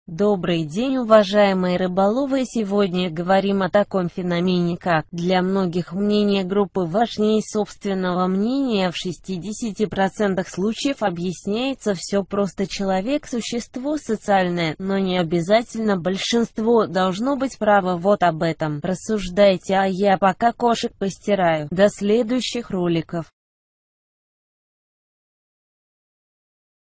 Добрый день, уважаемые рыболовы! Сегодня говорим о таком феномене, как для многих мнение группы важнее собственного мнения. В 60% случаев объясняется все просто: человек – существо социальное, но не обязательно большинство должно быть право. Вот об этом рассуждайте, а я пока кошек постираю. До следующих роликов.